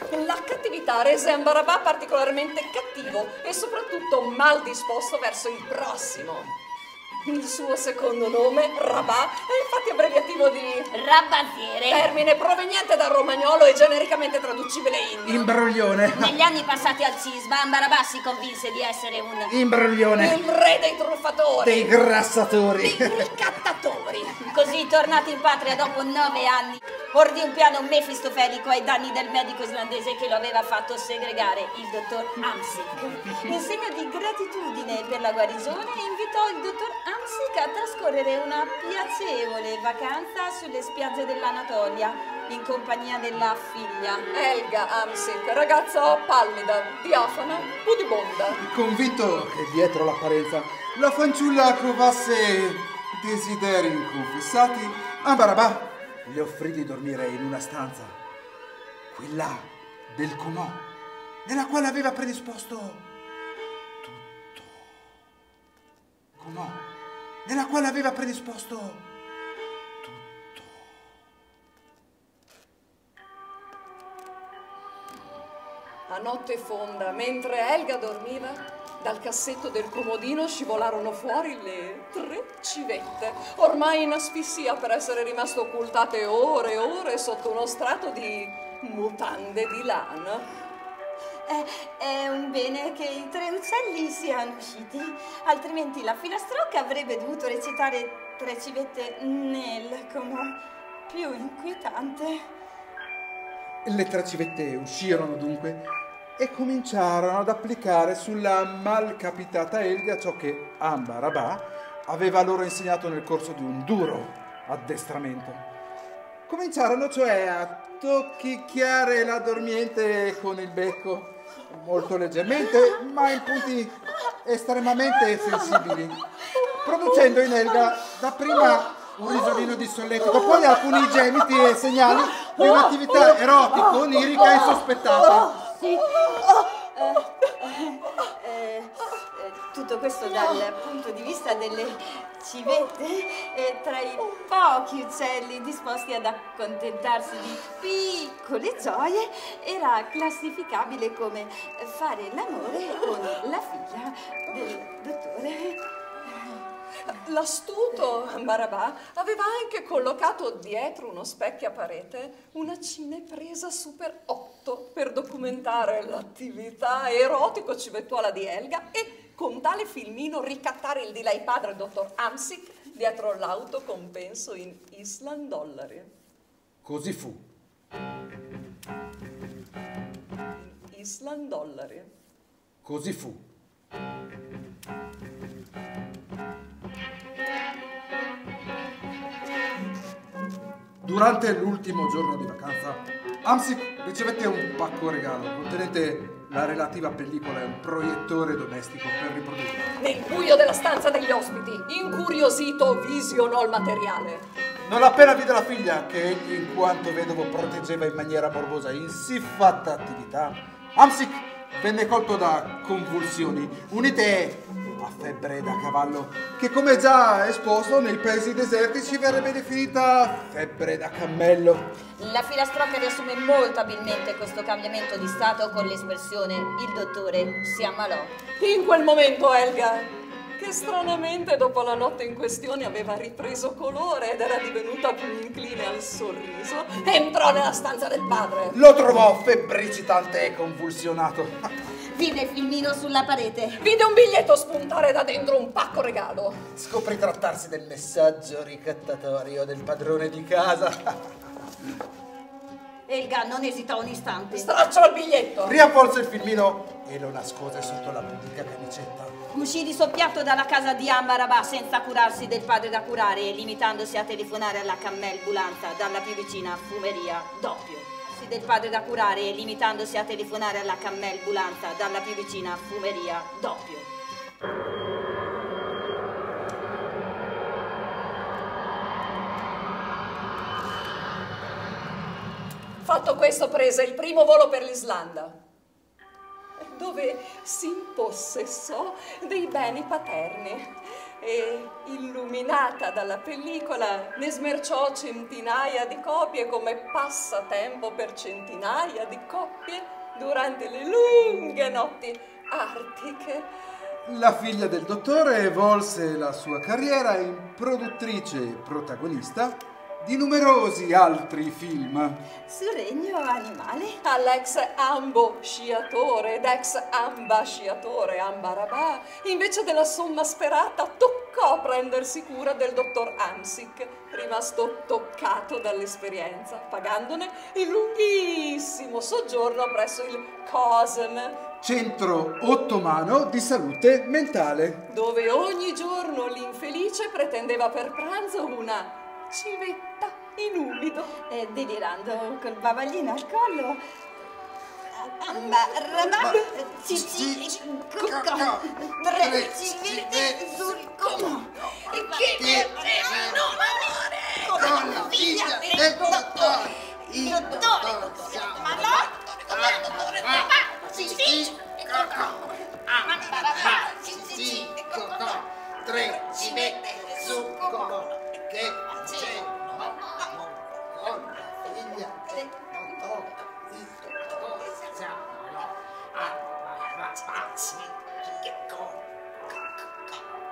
La cattività rese Ambarabà particolarmente cattivo e soprattutto mal disposto verso il prossimo. Il suo secondo nome, Rabà, è infatti abbreviativo di Rabbazziere. termine proveniente dal romagnolo e genericamente traducibile in Imbroglione. Negli anni passati al cisma, Ambarabà si convinse di essere un Imbroglione. il re dei truffatori, Dei grassatori. dei ricattatori. Così, tornato in patria dopo 9 anni, ordì un piano mefistofelico ai danni del medico islandese che lo aveva fatto segregare, il dottor Amsic. In segno di gratitudine per la guarigione, invitò il dottor Amsic a trascorrere una piacevole vacanza sulle spiagge dell'Anatolia, in compagnia della figlia. Elga Amsic, ragazza pallida, diafana, pudibonda. Convinto che dietro l'apparenza la fanciulla provasse desideri inconfessati, Ambarabà le offrì di dormire in una stanza, quella del comò, nella quale aveva predisposto tutto. Comò, nella quale aveva predisposto tutto. A notte fonda, mentre Elga dormiva, dal cassetto del comodino scivolarono fuori le 3 civette, ormai in asfissia per essere rimaste occultate ore e ore sotto uno strato di mutande di lana. È un bene che i 3 uccelli siano usciti, altrimenti la filastrocca avrebbe dovuto recitare 3 civette nel comò. Più inquietante. Le 3 civette uscirono dunque e cominciarono ad applicare sulla malcapitata Elga ciò che Ambarabà aveva loro insegnato nel corso di un duro addestramento. Cominciarono cioè a tocchicchiare la dormiente con il becco, molto leggermente, ma in punti estremamente sensibili, producendo in Elga dapprima un risolino di solletico, poi alcuni gemiti e segnali di un'attività erotico-onirica insospettata. Sì. Tutto questo dal punto di vista delle civette, tra i pochi uccelli disposti ad accontentarsi di piccole gioie, era classificabile come fare l'amore con la figlia del dottore. L'astuto Ambarabà aveva anche collocato dietro uno specchio a parete una cinepresa Super 8 per documentare l'attività erotico-civettuola di Elga e con tale filmino ricattare il di lei padre, il dottor Amsic, dietro l'auto compenso in $. Così fu. In $. Così fu. Durante l'ultimo giorno di vacanza, Amsic ricevette un pacco regalo contenente la relativa pellicola e un proiettore domestico per riprodurla. Nel buio della stanza degli ospiti, incuriosito, visionò il materiale. Non appena vide la figlia, che egli in quanto vedovo proteggeva in maniera morbosa in siffatta attività, Amsic venne colto da convulsioni unite a febbre da cavallo, che come già esposto nei paesi desertici verrebbe definita febbre da cammello. La filastrocca riassume molto abilmente questo cambiamento di stato con l'espressione "il dottore si ammalò". In quel momento Elga, che stranamente dopo la notte in questione aveva ripreso colore ed era divenuta più incline al sorriso, entrò nella stanza del padre. Lo trovò febbricitante e convulsionato. Vide il filmino sulla parete. Vide un biglietto spuntare da dentro un pacco regalo. Scoprì trattarsi del messaggio ricattatorio del padrone di casa. Elga non esitò un istante. Stracciò il biglietto. Riavvolse il filmino e lo nascose sotto la pudica camicetta. Uscì di soppiatto dalla casa di Ambarabà senza curarsi del padre da curare e limitandosi a telefonare alla Cammel Bulanta dalla più vicina fumeria Doppio. Del padre da curare e limitandosi a telefonare alla Cammel Bulanta dalla più vicina fumeria Doppio. Fatto questo prese il primo volo per l'Islanda, dove si impossessò dei beni paterni e, illuminata dalla pellicola, ne smerciò centinaia di copie come passatempo per centinaia di coppie durante le lunghe notti artiche. La figlia del dottore volse la sua carriera in produttrice e protagonista di numerosi altri film. Sul regno animale? All'ex ambosciatore ed ex ambasciatore Ambarabà, invece della somma sperata, toccò prendersi cura del dottor Amsic, rimasto toccato dall'esperienza, pagandone il lunghissimo soggiorno presso il COSM, Centro ottomano di salute mentale, dove ogni giorno l'infelice pretendeva per pranzo una civetta in umido. Delirando col bavaglino al collo. Ambarabà, cici, cocco, 3 civette sul collo. Che vedevano l'amore con la figlia del dottore. Il dottore si ammalò come il dottore papà. Cici, cocco. Ambarabà, cici, cocco, 3 civette sul collo. Che c'è con la figlia del dottore, il dottore si ammalò, che